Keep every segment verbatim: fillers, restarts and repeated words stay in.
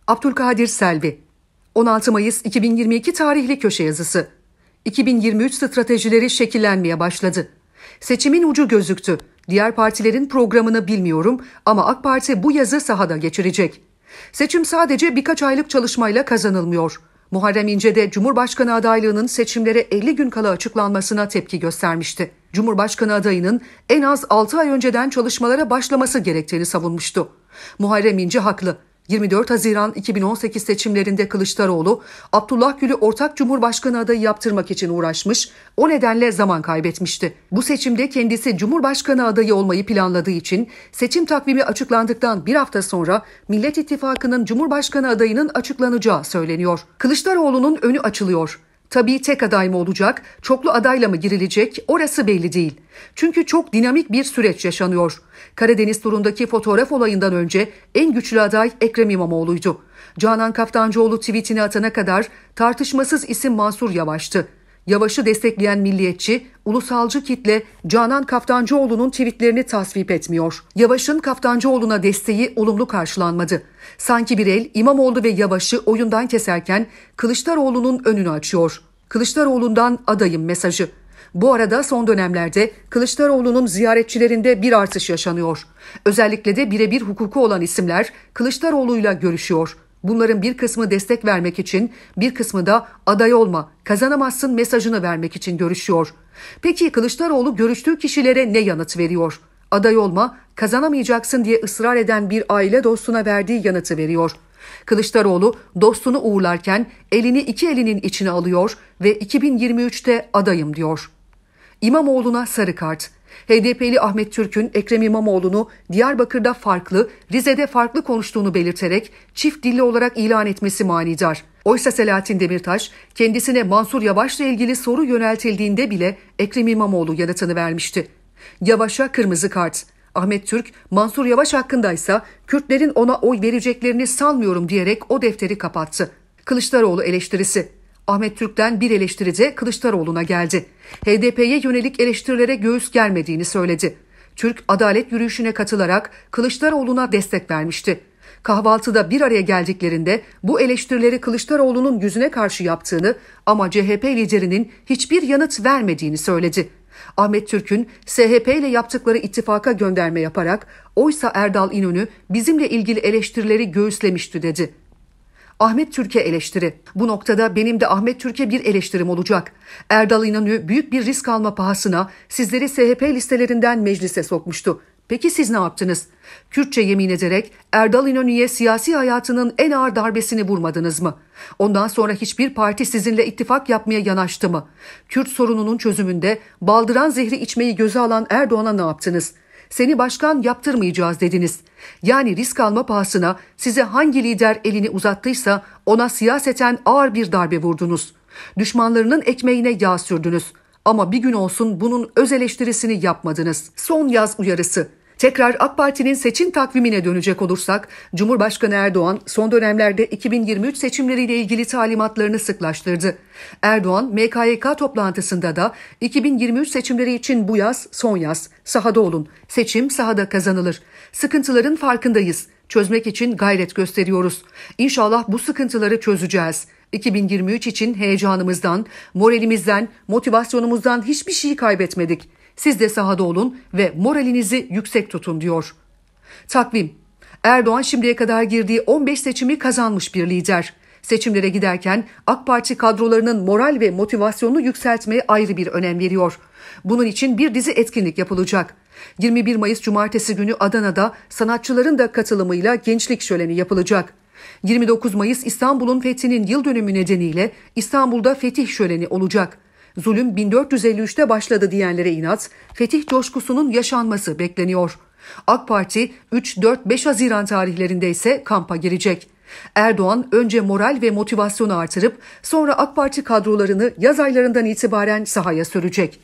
Abdülkadir Selvi. on altı Mayıs iki bin yirmi iki tarihli köşe yazısı. iki bin yirmi üç stratejileri şekillenmeye başladı. Seçimin ucu gözüktü. Diğer partilerin programını bilmiyorum ama AK Parti bu yazı sahada geçirecek. Seçim sadece birkaç aylık çalışmayla kazanılmıyor. Muharrem İnce de Cumhurbaşkanı adaylığının seçimlere elli gün kala açıklanmasına tepki göstermişti. Cumhurbaşkanı adayının en az altı ay önceden çalışmalara başlaması gerektiğini savunmuştu. Muharrem İnce haklı. yirmi dört Haziran iki bin on sekiz seçimlerinde Kılıçdaroğlu, Abdullah Gül'ü ortak Cumhurbaşkanı adayı yaptırmak için uğraşmış, o nedenle zaman kaybetmişti. Bu seçimde kendisi Cumhurbaşkanı adayı olmayı planladığı için seçim takvimi açıklandıktan bir hafta sonra Millet İttifakı'nın Cumhurbaşkanı adayının açıklanacağı söyleniyor. Kılıçdaroğlu'nun önü açılıyor. Tabii tek aday mı olacak, çoklu adayla mı girilecek orası belli değil. Çünkü çok dinamik bir süreç yaşanıyor. Karadeniz turundaki fotoğraf olayından önce en güçlü aday Ekrem İmamoğlu'ydu. Canan Kaftancıoğlu tweetini atana kadar tartışmasız isim Mansur Yavaş'tı. Yavaş'ı destekleyen milliyetçi, ulusalcı kitle Canan Kaftancıoğlu'nun tweetlerini tasvip etmiyor. Yavaş'ın Kaftancıoğlu'na desteği olumlu karşılanmadı. Sanki bir el İmamoğlu ve Yavaş'ı oyundan keserken Kılıçdaroğlu'nun önünü açıyor. Kılıçdaroğlu'ndan adayım mesajı. Bu arada son dönemlerde Kılıçdaroğlu'nun ziyaretçilerinde bir artış yaşanıyor. Özellikle de birebir hukuku olan isimler Kılıçdaroğlu'yla görüşüyor. Bunların bir kısmı destek vermek için, bir kısmı da aday olma, kazanamazsın mesajını vermek için görüşüyor. Peki Kılıçdaroğlu görüştüğü kişilere ne yanıt veriyor? Aday olma, kazanamayacaksın diye ısrar eden bir aile dostuna verdiği yanıtı veriyor. Kılıçdaroğlu dostunu uğurlarken elini iki elinin içine alıyor ve iki bin yirmi üçte adayım diyor. İmamoğlu'na sarı kart. H D P'li Ahmet Türk'ün Ekrem İmamoğlu'nu Diyarbakır'da farklı, Rize'de farklı konuştuğunu belirterek çift dilli olarak ilan etmesi manidar. Oysa Selahattin Demirtaş kendisine Mansur Yavaş'la ilgili soru yöneltildiğinde bile Ekrem İmamoğlu yanıtını vermişti. Yavaş'a kırmızı kart. Ahmet Türk, Mansur Yavaş hakkındaysa Kürtlerin ona oy vereceklerini sanmıyorum diyerek o defteri kapattı. Kılıçdaroğlu eleştirisi. Ahmet Türk'ten bir eleştiri de Kılıçdaroğlu'na geldi. H D P'ye yönelik eleştirilere göğüs germediğini söyledi. Türk adalet yürüyüşüne katılarak Kılıçdaroğlu'na destek vermişti. Kahvaltıda bir araya geldiklerinde bu eleştirileri Kılıçdaroğlu'nun yüzüne karşı yaptığını ama C H P liderinin hiçbir yanıt vermediğini söyledi. Ahmet Türk'ün S H P ile yaptıkları ittifaka gönderme yaparak oysa Erdal İnönü bizimle ilgili eleştirileri göğüslemişti dedi. Ahmet Türk'e eleştiri. Bu noktada benim de Ahmet Türk'e bir eleştirim olacak. Erdal İnönü büyük bir risk alma pahasına sizleri S H P listelerinden meclise sokmuştu. Peki siz ne yaptınız? Kürtçe yemin ederek Erdal İnönü'ye siyasi hayatının en ağır darbesini vurmadınız mı? Ondan sonra hiçbir parti sizinle ittifak yapmaya yanaştı mı? Kürt sorununun çözümünde baldıran zehri içmeyi göze alan Erdoğan'a ne yaptınız? Seni başkan yaptırmayacağız dediniz. Yani risk alma pahasına size hangi lider elini uzattıysa ona siyaseten ağır bir darbe vurdunuz. Düşmanlarının ekmeğine yağ sürdünüz. Ama bir gün olsun bunun öz eleştirisini yapmadınız. Son yaz uyarısı. Tekrar AK Parti'nin seçim takvimine dönecek olursak, Cumhurbaşkanı Erdoğan son dönemlerde iki bin yirmi üç seçimleriyle ilgili talimatlarını sıklaştırdı. Erdoğan, M K Y K toplantısında da iki bin yirmi üç seçimleri için bu yaz son yaz, sahada olun, seçim sahada kazanılır. Sıkıntıların farkındayız, çözmek için gayret gösteriyoruz. İnşallah bu sıkıntıları çözeceğiz. iki bin yirmi üç için heyecanımızdan, moralimizden, motivasyonumuzdan hiçbir şeyi kaybetmedik. Siz de sahada olun ve moralinizi yüksek tutun diyor. Takvim. Erdoğan şimdiye kadar girdiği on beş seçimi kazanmış bir lider. Seçimlere giderken AK Parti kadrolarının moral ve motivasyonunu yükseltmeye ayrı bir önem veriyor. Bunun için bir dizi etkinlik yapılacak. yirmi bir Mayıs Cumartesi günü Adana'da sanatçıların da katılımıyla gençlik şöleni yapılacak. yirmi dokuz Mayıs İstanbul'un fethinin yıl dönümü nedeniyle İstanbul'da fetih şöleni olacak. Zulüm bin dört yüz elli üçte başladı diyenlere inat, fetih coşkusunun yaşanması bekleniyor. AK Parti üç, dört, beş Haziran tarihlerinde ise kampa girecek. Erdoğan önce moral ve motivasyonu artırıp sonra AK Parti kadrolarını yaz aylarından itibaren sahaya sürecek.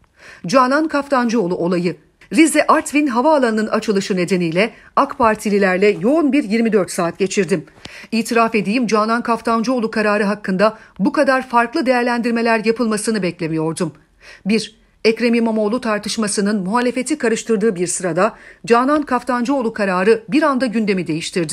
Canan Kaftancıoğlu olayı. Rize Artvin Havaalanı'nın açılışı nedeniyle AK Partililerle yoğun bir yirmi dört saat geçirdim. İtiraf edeyim, Canan Kaftancıoğlu kararı hakkında bu kadar farklı değerlendirmeler yapılmasını beklemiyordum. bir. Ekrem İmamoğlu tartışmasının muhalefeti karıştırdığı bir sırada Canan Kaftancıoğlu kararı bir anda gündemi değiştirdi.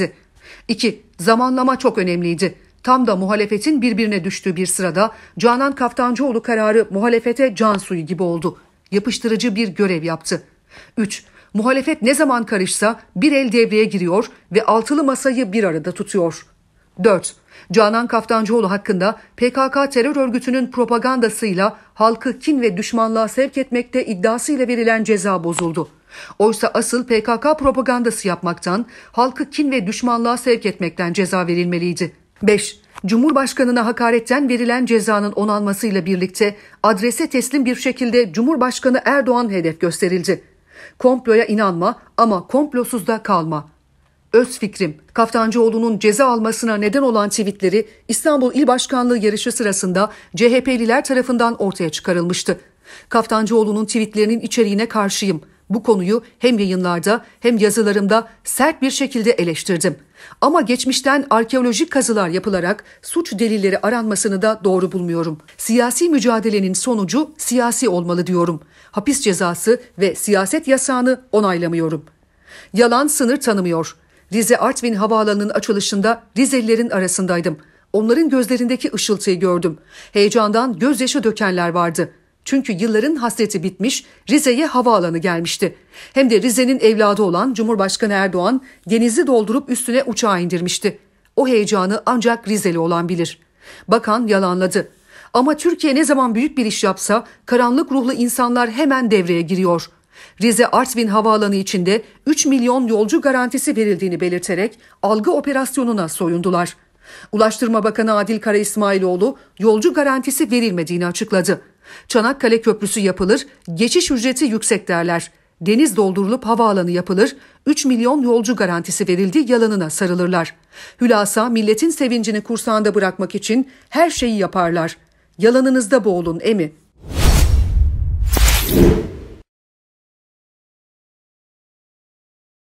İki. Zamanlama çok önemliydi. Tam da muhalefetin birbirine düştüğü bir sırada Canan Kaftancıoğlu kararı muhalefete can suyu gibi oldu. Yapıştırıcı bir görev yaptı. Üç. Muhalefet ne zaman karışsa bir el devreye giriyor ve altılı masayı bir arada tutuyor. Dört. Canan Kaftancıoğlu hakkında P K K terör örgütünün propagandasıyla halkı kin ve düşmanlığa sevk etmekte iddiasıyla verilen ceza bozuldu. Oysa asıl P K K propagandası yapmaktan, halkı kin ve düşmanlığa sevk etmekten ceza verilmeliydi. Beş. Cumhurbaşkanına hakaretten verilen cezanın onanmasıyla birlikte adrese teslim bir şekilde Cumhurbaşkanı Erdoğan hedef gösterildi. Komploya inanma ama komplosuz da kalma. Öz fikrim, Kaftancıoğlu'nun ceza almasına neden olan tweetleri İstanbul İl Başkanlığı yarışı sırasında C H P'liler tarafından ortaya çıkarılmıştı. Kaftancıoğlu'nun tweetlerinin içeriğine karşıyım. Bu konuyu hem yayınlarda hem yazılarımda sert bir şekilde eleştirdim. Ama geçmişten arkeolojik kazılar yapılarak suç delilleri aranmasını da doğru bulmuyorum. Siyasi mücadelenin sonucu siyasi olmalı diyorum. Hapis cezası ve siyaset yasağını onaylamıyorum. Yalan sınır tanımıyor. Rize Artvin Havaalanı'nın açılışında Rizelilerin arasındaydım. Onların gözlerindeki ışıltıyı gördüm. Heyecandan gözyaşı dökenler vardı. Çünkü yılların hasreti bitmiş, Rize'ye havaalanı gelmişti. Hem de Rize'nin evladı olan Cumhurbaşkanı Erdoğan denizi doldurup üstüne uçağı indirmişti. O heyecanı ancak Rizeli olan bilir. Bakan yalanladı. Ama Türkiye ne zaman büyük bir iş yapsa karanlık ruhlu insanlar hemen devreye giriyor. Rize Artvin Havaalanı içinde üç milyon yolcu garantisi verildiğini belirterek algı operasyonuna soyundular. Ulaştırma Bakanı Adil Kara İsmailoğlu yolcu garantisi verilmediğini açıkladı. Çanakkale Köprüsü yapılır, geçiş ücreti yüksek derler. Deniz doldurulup havaalanı yapılır, üç milyon yolcu garantisi verildi yalanına sarılırlar. Hülasa milletin sevincini kursağında bırakmak için her şeyi yaparlar. Yalanınızda boğulun emi.